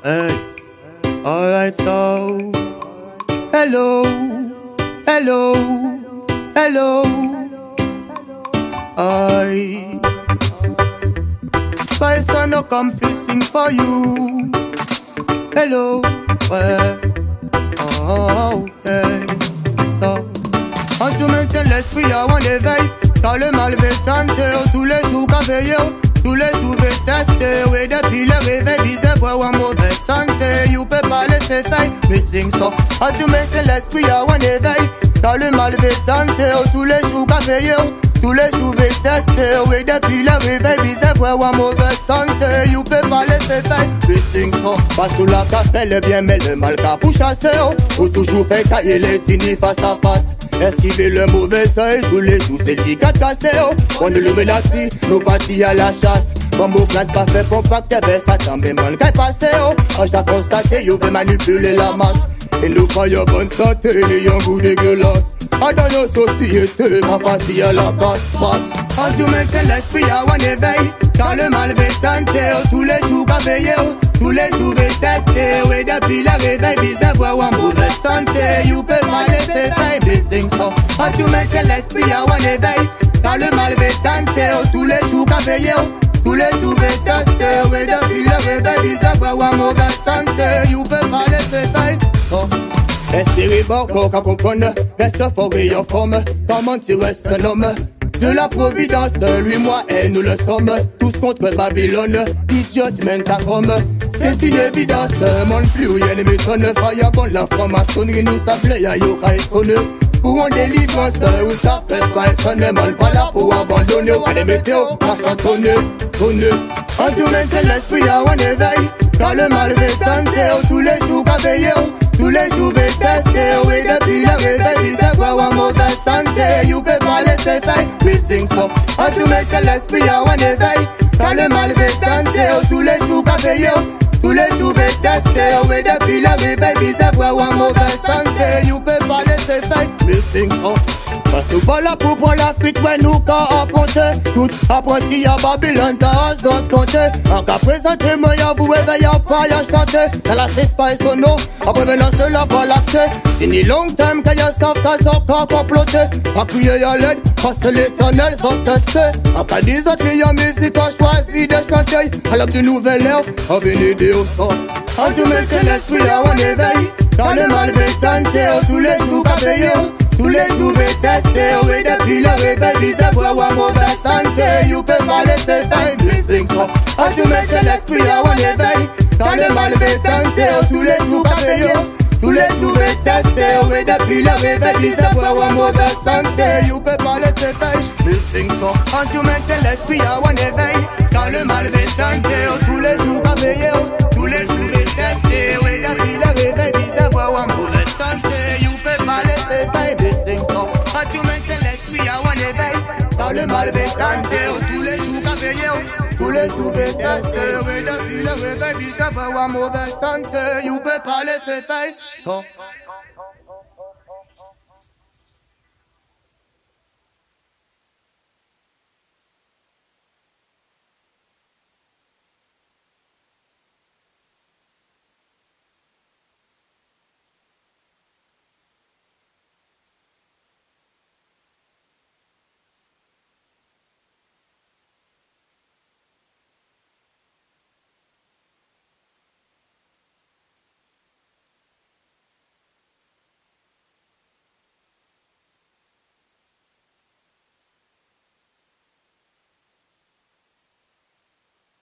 Hey, alright, so hello, hello, hello. I Spice I no come to sing for you. Hello, well, okay. So, en tout maintenant l'esprit a un éveil. Quand le mal veut tenter, tous les jours qu'a veillé, tous les jours veut tester. Oui, depuis le réveil, disait voir en mauvaise santé. You peux pas laisser faire, mais sing so. En tout maintenant l'esprit a un éveil. Quand le mal veut tenter, tous les jours qu'a veillé, tous les jours veut tester. Oui, depuis le réveil, disait voir en mauvaise santé. You peux pas laisser faire, mais sing so. Parce que la casse fait le bien, mais le mal qu'a pour chasser. Ou toujours fait cailler les signes face à face. Esquiver le mauvais œil, tous les jours c'est lui qui a cassé. On ne le met là-dessus, nous partis à la chasse. Bambo plante pas fait pour pas que t'es ça tombe mal qu'à passer. J'ai constaté, you veut manipuler la masse. Et nous croyons bonne santé, n'ayant goût dégueulasse. Dans nos sociétés, va passer à la passe-passe. En Dieu maintenant l'esprit a un éveil. Quand le mal veut tenter, tous les jours qu'a veillé, tous les jours veut tester. Oui, depuis le réveil, bizarre voir en mauvaise santé. You peux pas laisser faire, mais sing so. En Dieu maintenant l'esprit a un éveil. Quand le mal veut tenter, tous les jours qu'a veillé, tous les jours veut tester. Oui, depuis le réveil, bizarre voir en mauvaise santé. You peux pas laisser faire, so. Espérez beaucoup qu'à comprendre, reste fort et en forme. Comment tu restes un homme? De la providence, lui, moi et nous le sommes. Tous contre Babylone, idiot, mène ta Rome. C'est une évidence, mon plus rien ne m'étonne. Fireball, la franc-maçonnerie, nous s'appelait Yayoka et sonne. Pour en délivrance, où ça fait pas et sonne. Mal pas là pour abandonner, on les météo, pas chantonner, tonner. En tout maintenant l'esprit a un éveil. Quand le mal veut tenter, tous les jours qu'a veillé, tous les jours veut tester. Oui, depuis le réveil, disait voir en mauvaise santé. You peux pas laisser faire, we sing so. En tout maintenant l'esprit a un éveil. Quand le mal veut tenter, tous les jours qu'a veillé, tous les jours veut tester. Oui, depuis le réveil, disait voir en mauvaise santé. You peux pas laisser faire, we sing so. Parce que voilà pour prendre l'Afrique, ouais, nous qu'à affronter. Tout apprenti à Babylone, t'as autres compter. En cas présenté, moi, y'a vous réveiller, pas y'a chanter. Dans la cesse, pas et son nom, après maintenant, c'est la voie lactée. C'est ni long time, qu'il y a savent qu'à sortir, comploter. À crier à l'aide, parce que l'éternel sont testés. En cas des autres, y'a musique, a choisi de chanter. À l'aube de nouvelle ère, on vient aider au sort. En tout mettre l'esprit à un éveil. Dans le mal veut tenter, tous les jours qu'a veillé. Tous les jours veut tester, oui, depuis le réveil, disait voir en mauvaise santé. You peux pas laisser faire, mais sing so. En tout mettre l'esprit à un éveil. Quand le mal veut tenter, tous les jours qu'a veillé, tous les jours veut tester, oui, depuis le réveil, disait voir en mauvaise santé. You peux pas laisser faire, mais sing so. En tout mettre l'esprit à un éveil. Quand le mal veut tenter, tous les jours qu'a veillé, tous les jours veut tester, oui, depuis le réveil, disait voir en mauvaise santé. You peux pas laisser faire, mais sing so. En tout mettre l'esprit à un éveil. Quand le mal veut tenter, tous les jours qu'a veillé, tous les jours veut tester, oui, depuis le réveil, disait voir en mauvaise santé. You peux pas laisser faire, so.